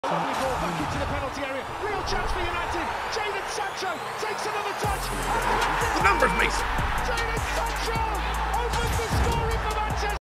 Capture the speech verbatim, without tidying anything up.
Lovely ball back into the penalty area. Real chance for United. Jadon Sancho takes another touch. The numbers, Mason. Jadon Sancho.